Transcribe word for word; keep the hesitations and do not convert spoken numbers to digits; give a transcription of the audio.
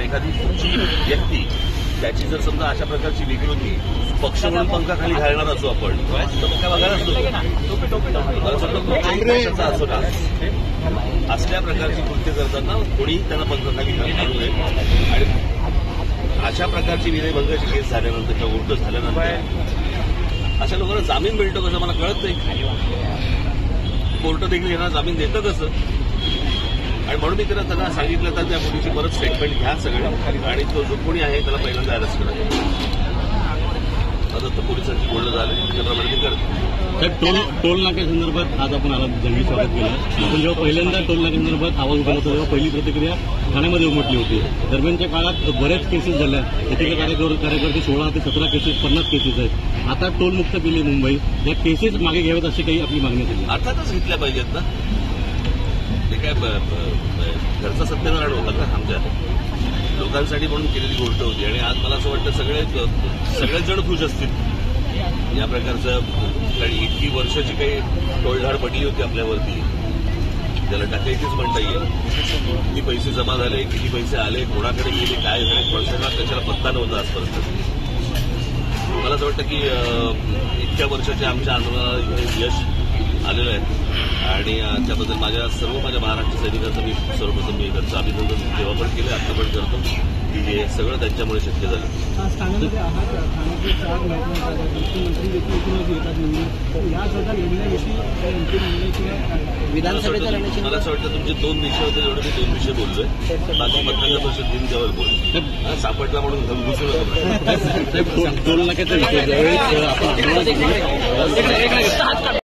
एखादी पुढची व्यक्ती त्याची जर समजा अशा प्रकारची विकृती पक्ष म्हणून पंखाखाली घालणार असो आपण तर काय बघायला असतो मला समजा कुठल्याही पक्षाचा असो ना असल्या प्रकारची कृत्य करताना कोणीही त्यांना पंखाखाली घालू नये आणि अशा प्रकारची विनयभंगाची केस झाल्यानंतर किंवा उलट झाल्यानंतर अशा लोकांना जामीन मिळतो कसं मला कळत नाही. कोर्ट देखील यांना जामीन देतं कसं आणि म्हणून मी त्यांना त्यांना सांगितलं तर त्या मुलीची परत स्टेटमेंट घ्या सगळे आणि तो जो कोणी आहे त्याला पहिल्यांदा अरेस्ट करा. आता तर पोलिसांची बोलणं झालं त्याप्रमाणे ते करतो. टोल टोल नाक्यासंदर्भात आज आपण आला जंगी स्वागत केलं. आपण जेव्हा पहिल्यांदा टोल नाक्यासंदर्भात आवाज उठवला होता तेव्हा पहिली प्रतिक्रिया ठाण्यामध्ये उमटली होती. दरम्यानच्या काळात बऱ्याच केसेस झाल्या. एकेका कार्यकर्ते सोळा ते सतरा केसेस पन्नास केसेस आहेत. आता टोल मुक्त केली मुंबई. या केसेस मागे घ्याव्यात अशी काही आपली मागणी झाली. अर्थातच घेतल्या पाहिजेत ना. ते काय घरचा सत्यनारायण होता का आमच्या लोकांसाठी म्हणून केलेली गोष्ट होती आणि आज मला असं वाटतं सगळे सगळेच जण खुश असतील या प्रकारचं. कारण इतकी वर्षाची काही टोळधाड पडली होती आपल्यावरती त्याला टाकायचीच म्हणता येईल. किती पैसे जमा झाले किती पैसे आले कोणाकडे गेले काय झाले वर्षाला त्याच्याला पत्ता नव्हता आजपर्यंत. मला असं वाटतं की इतक्या वर्षाच्या आमच्या आंदोलनाला यश आलेलं आहे आणि त्याबद्दल माझ्या सर्व माझ्या महाराष्ट्र सैनिकांचं मी सर्वप्रथम मी त्यांचं अभिनंदन तेव्हा पण केलं आता पण करतो की हे सगळं त्यांच्यामुळे शक्य झालं. विधानसभेच्या मला असं वाटतं तुमचे दोन विषय होते जेवढे मी दोन विषय बोललोय. बाकी पत्रकार परिषद दिन त्यावर बोललो सापडला म्हणून घुसून होतो.